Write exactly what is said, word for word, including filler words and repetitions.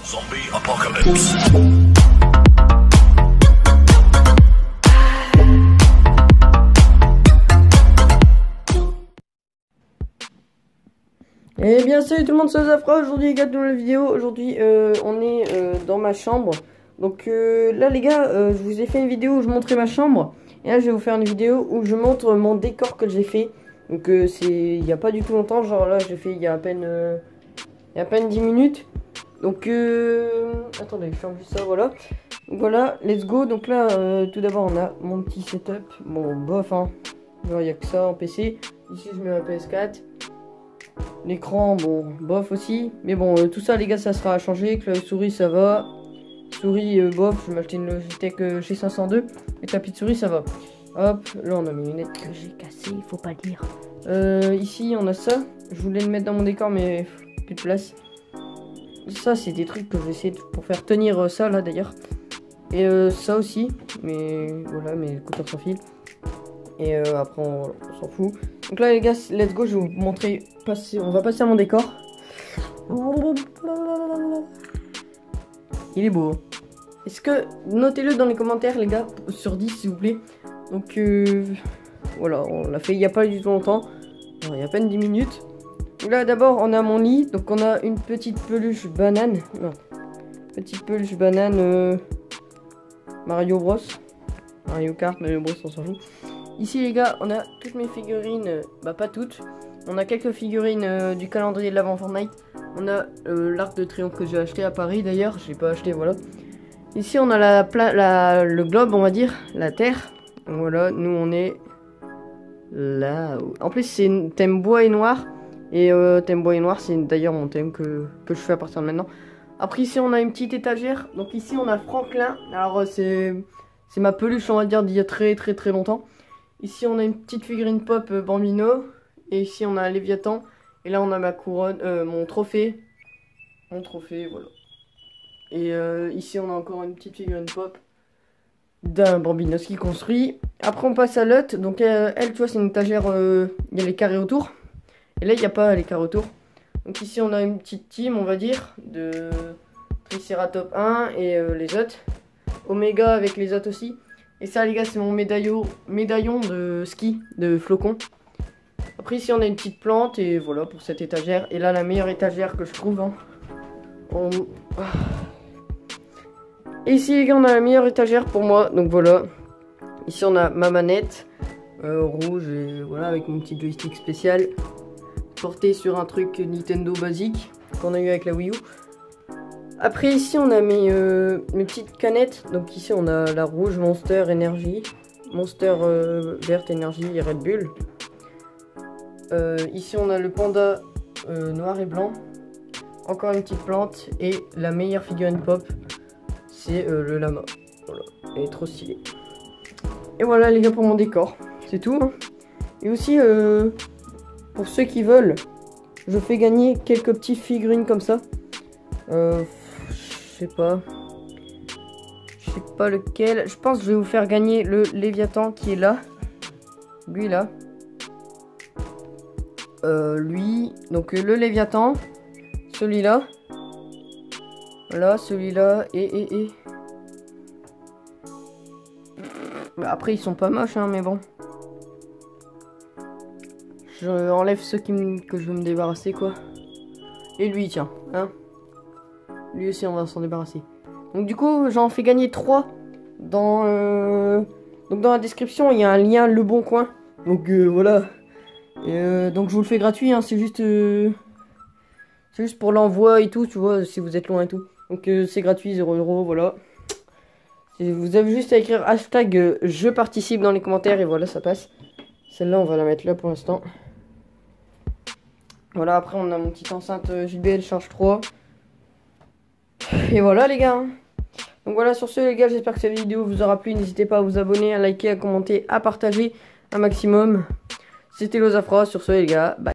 Zombie Apocalypse. Eh bien salut tout le monde, c'est Zafra. Aujourd'hui les gars, de nouvelle vidéo. Aujourd'hui euh, on est euh, dans ma chambre. Donc euh, là les gars, euh, je vous ai fait une vidéo où je montrais ma chambre. Et là je vais vous faire une vidéo où je montre mon décor que j'ai fait. Donc euh, c'est il n'y a pas du tout longtemps, genre là j'ai fait il y a à peine euh, il y a à peine dix minutes. Donc euh, attendez, je ferme juste ça, voilà. Donc voilà, let's go. Donc là euh, tout d'abord on a mon petit setup. Bon bof hein, il n'y a que ça en P C. Ici je mets ma P S quatre. L'écran, bon, bof aussi. Mais bon, euh, tout ça, les gars, ça sera à changer. Clavier souris, ça va. Souris, euh, bof, je vais m'acheter une Logitech euh, chez cinq cent deux. Et tapis de souris, ça va. Hop, là, on a mes lunettes que j'ai cassées, il faut pas le dire. Euh, ici, on a ça. Je voulais le mettre dans mon décor, mais pff, plus de place. Ça, c'est des trucs que je vais essayer de, pour faire tenir euh, ça, là, d'ailleurs. Et euh, ça aussi. Mais voilà, mes écouteurs sans fil. Et euh, après on, on s'en fout. Donc là les gars, let's go, je vais vous montrer. Passer, on va passer à mon décor. Il est beau. Est-ce que, notez-le dans les commentaires les gars, sur dix s'il vous plaît. Donc euh, voilà, on l'a fait il n'y a pas du tout longtemps. Alors, il y a à peine dix minutes. Donc là d'abord on a mon lit. Donc on a une petite peluche banane. Non. Petite peluche banane euh, Mario Bros. Mario Kart, Mario Bros, on s'en fout. Ici les gars, on a toutes mes figurines, euh, bah pas toutes, on a quelques figurines euh, du calendrier de l'avant Fortnite. On a euh, l'arc de triomphe que j'ai acheté à Paris d'ailleurs, je l'ai pas acheté, voilà. Ici on a la, la le globe, on va dire, la terre. Voilà, nous on est là. En plus c'est un thème bois et noir, et euh, thème bois et noir c'est d'ailleurs mon thème que, que je fais à partir de maintenant. Après ici on a une petite étagère, donc ici on a Franklin, alors euh, c'est c'est ma peluche on va dire d'il y a très très très longtemps. Ici on a une petite figurine pop euh, Bambino. Et ici on a un Léviathan. Et là on a ma couronne, euh, mon trophée. Mon trophée, voilà. Et euh, ici on a encore une petite figurine pop d'un Bambino qui construit. Après on passe à l'hut. Donc euh, elle, tu vois, c'est une étagère, il euh, y a les carrés autour. Et là il n'y a pas les carrés autour. Donc ici on a une petite team, on va dire, de Triceratops un et euh, les autres. Omega avec les autres aussi. Et ça les gars, c'est mon médaillon, médaillon de ski, de flocon. Après ici on a une petite plante et voilà pour cette étagère. Et là la meilleure étagère que je trouve. Hein. On... Et ici les gars on a la meilleure étagère pour moi. Donc voilà. Ici on a ma manette euh, rouge et voilà avec mon petit joystick spécial. Porté sur un truc Nintendo basique qu'on a eu avec la Wii U. Après ici on a mes, euh, mes petites canettes. Donc ici on a la rouge Monster Energy, Monster euh, verte Energy et Red Bull. Euh, ici on a le panda euh, noir et blanc. Encore une petite plante. Et la meilleure figurine pop, c'est euh, le lama. Voilà, elle est trop stylée. Et voilà les gars pour mon décor, c'est tout. Hein. Et aussi euh, pour ceux qui veulent, je fais gagner quelques petites figurines comme ça. Euh, Je sais pas. Je sais pas lequel. Je pense que je vais vous faire gagner le Léviathan qui est là. Lui là. Euh, lui. Donc le Léviathan. Celui-là. Voilà, celui-là. Et, et, et. Bah, après ils sont pas moches hein, mais bon. Je enlève ceux qui me... que je veux me débarrasser quoi. Et lui tiens. Hein. Lui aussi on va s'en débarrasser. Donc du coup j'en fais gagner trois. Dans euh... Donc dans la description il y a un lien Le Bon Coin. Donc euh, voilà. Et, euh, donc je vous le fais gratuit hein. C'est juste euh... C'est juste pour l'envoi et tout. Tu vois si vous êtes loin et tout. Donc euh, c'est gratuit, zéro euro. Voilà. Et vous avez juste à écrire hashtag euh, je participe dans les commentaires. Et voilà ça passe. Celle-là on va la mettre là pour l'instant. Voilà, après on a mon petit enceinte J B L Charge trois. Et voilà les gars. Donc voilà, sur ce les gars, j'espère que cette vidéo vous aura plu. N'hésitez pas à vous abonner, à liker, à commenter, à partager un maximum. C'était Lozafra. Sur ce les gars, bye.